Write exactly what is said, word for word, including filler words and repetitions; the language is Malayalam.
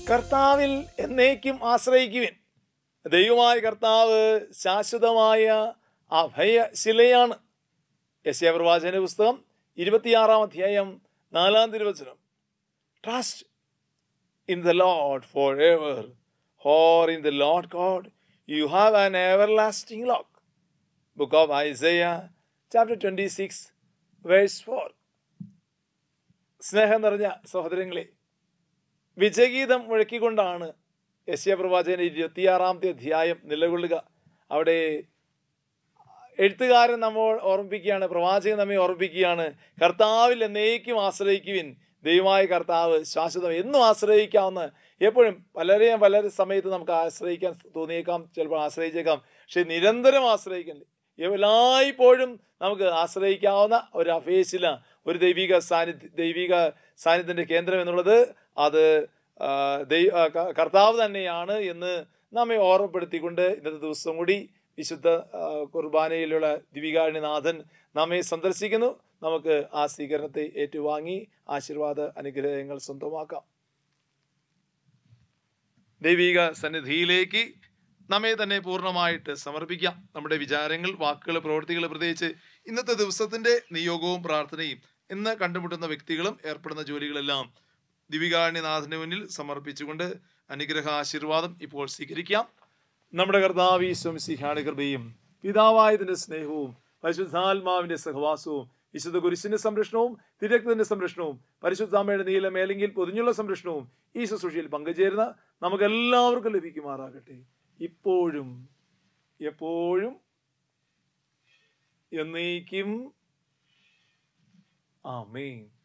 കർത്താവിൽ എന്നേക്കും ആശ്രയിക്കുവിൻ. ദൈവമായ കർത്താവ് ശാശ്വതമായ അഭയശിലയാണ്. യെശയ്യാ പ്രവാചകന്റെ പുസ്തകം ഇരുപത്തിയാറാം അധ്യായം നാലാം തിരുവചനം. Trust in the Lord forever, or in the Lord God you have an everlasting rock. Book of Isaiah chapter twenty-six verse four. സ്നേഹം നിറഞ്ഞ സഹോദരങ്ങളെ, വിജയഗീതം മുഴക്കിക്കൊണ്ടാണ് യെശയ്യാ പ്രവാചകന്റെ ഇരുപത്തിയാറാമത്തെ അധ്യായം നിലകൊള്ളുക. അവിടെ എഴുത്തുകാരൻ നമ്മൾ ഓർമ്മിപ്പിക്കുകയാണ്, പ്രവാചകൻ നമ്മെ ഓർമ്മിപ്പിക്കുകയാണ്, കർത്താവിൽ എന്നേക്കും ആശ്രയിക്കുവിൻ. ദൈവമായ കർത്താവ് ശാശ്വതം, എന്നും ആശ്രയിക്കാവുന്ന, എപ്പോഴും പലരെയും പല സമയത്ത് നമുക്ക് ആശ്രയിക്കാൻ തോന്നിയേക്കാം, ചിലപ്പോൾ ആശ്രയിച്ചേക്കാം. പക്ഷെ നിരന്തരം ആശ്രയിക്കണ്ടേ, എല്ലായ്പ്പോഴും നമുക്ക് ആശ്രയിക്കാവുന്ന ഒരു അഭയശില, ഒരു ദൈവിക സാന്നിധ്യ ദൈവിക സാന്നിധ്യത്തിൻ്റെ കേന്ദ്രം എന്നുള്ളത് അത് കർത്താവ് തന്നെയാണ് എന്ന് നമ്മെ ഓർമ്മപ്പെടുത്തിക്കൊണ്ട് ഇന്നത്തെ ദിവസം കൂടി വിശുദ്ധ കുർബാനയിലുള്ള ദിവികാരുണ്യനാഥൻ നമ്മെ സന്ദർശിക്കുന്നു. നമുക്ക് ആ സ്വീകരണത്തെ ഏറ്റുവാങ്ങി ആശീർവാദ അനുഗ്രഹങ്ങൾ സ്വന്തമാക്കാം. ദൈവിക സന്നിധിയിലേക്ക് നമ്മെ തന്നെ പൂർണ്ണമായിട്ട് സമർപ്പിക്കാം. നമ്മുടെ വിചാരങ്ങൾ, വാക്കുകൾ, പ്രവൃത്തികൾ, പ്രത്യേകിച്ച് ഇന്നത്തെ ദിവസത്തിൻ്റെ നിയോഗവും പ്രാർത്ഥനയും, ഇന്ന് കണ്ടുമുട്ടുന്ന വ്യക്തികളും ഏർപ്പെടുന്ന ജോലികളെല്ലാം ദിവികാരുണ്യനാഥന് മുന്നിൽ സമർപ്പിച്ചുകൊണ്ട് അനുഗ്രഹ ആശീർവാദം ഇപ്പോൾ സ്വീകരിക്കാം. നമ്മുടെ കർത്താവ് ഈശോ മിശിഹായുടെ കൃപയും പിതാവായതിൻ്റെ സ്നേഹവും പരിശുദ്ധാത്മാവിൻ്റെ സഹവാസവും വിശുദ്ധ കുരിശിന്റെ സംരക്ഷണവും തിരക്തത്തിന്റെ സംരക്ഷണവും പരിശുദ്ധാമ്മയുടെ നീല മേലെങ്കിൽ പൊതിഞ്ഞുള്ള സംരക്ഷണവും ഈ ശുശ്രൂഷയിൽ പങ്കുചേരുന്ന നമുക്കെല്ലാവർക്കും ലഭിക്കുമാറാകട്ടെ, ഇപ്പോഴും എപ്പോഴും എന്നേക്കും. ആമേൻ.